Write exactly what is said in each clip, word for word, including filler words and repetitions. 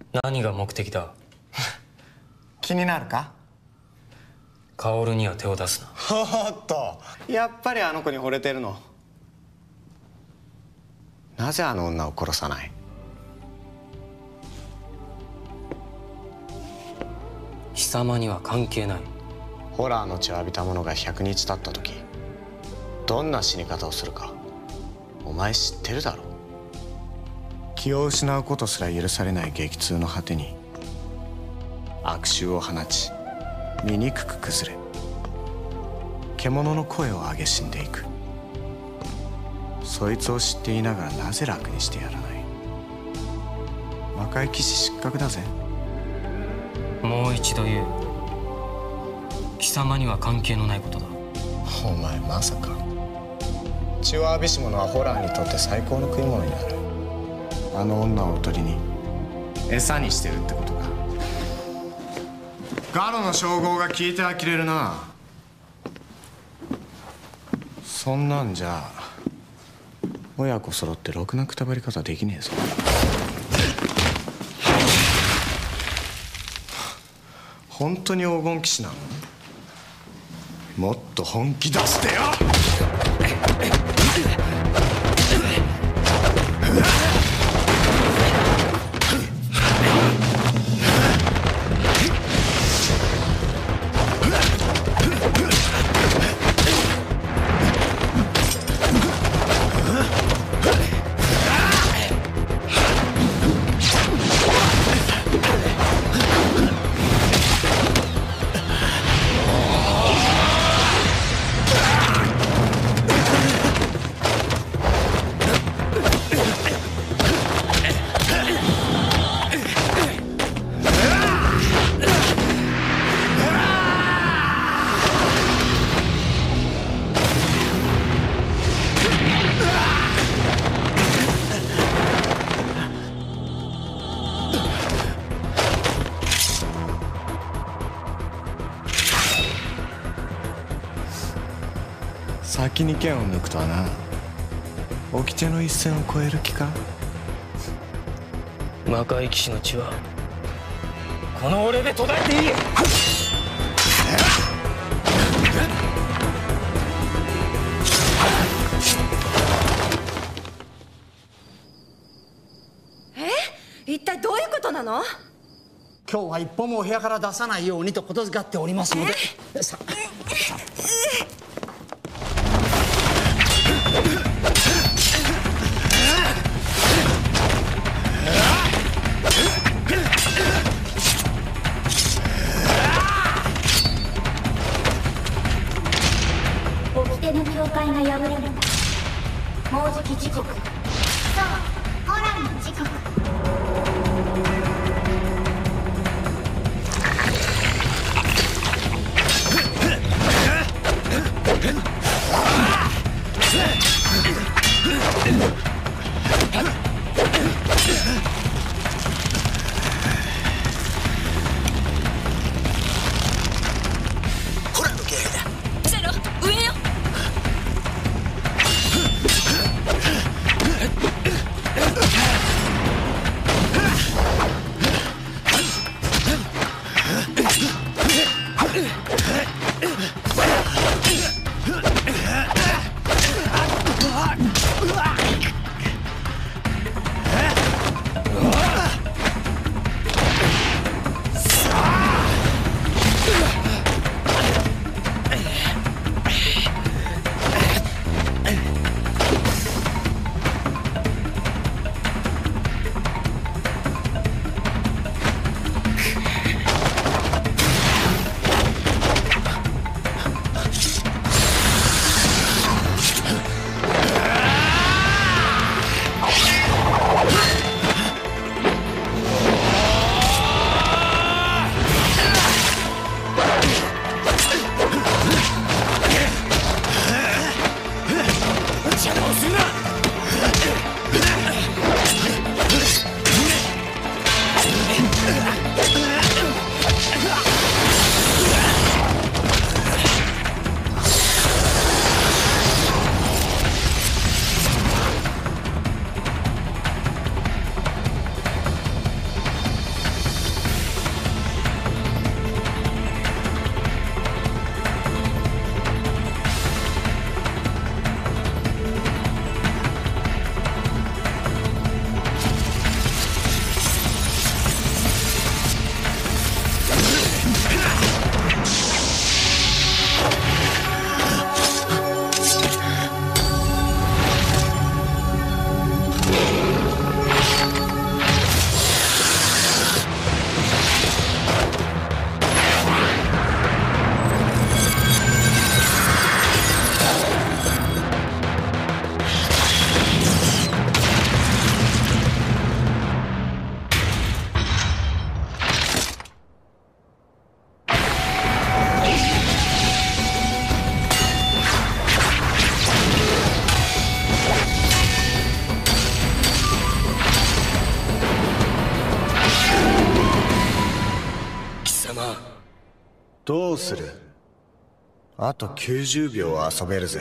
何が目的だ？ 気になるか？ 薫には手を出すな。 おっと、やっぱりあの子に惚れてるの？なぜあの女を殺さない？ 貴様には関係ない。 ホラーの血を浴びた者がひゃくにち経った時、どんな死に方をするかお前知ってるだろう。気を失うことすら許されない激痛の果てに悪臭を放ち、醜く崩れ、獣の声を上げ死んでいく。そいつを知っていながらなぜ楽にしてやらない？魔界騎士失格だぜ。 もう一度言う。貴様には関係のないことだ。 お前まさか血を浴びし者はホラーにとって最高の食い物になる。あの女をおとりに餌にしてるってことか。ガロの称号が聞いて呆れるな。そんなんじゃ親子揃ってろくなくたばり方できねえぞ。本当に黄金騎士なの？もっと本気出してよ。先に剣を抜くとはな。掟の一線を越える気か？ 魔界騎士の血はこの俺で途絶えていい。 え？一体どういうことなの？ 今日は一歩もお部屋から出さないようにと言付かっておりますので。さ掟の境界が破れるんだ。もうじき時刻。そう、ホラーの時刻。 どうする？あときゅうじゅうびょう遊べるぜ。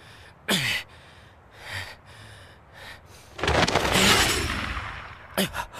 えっ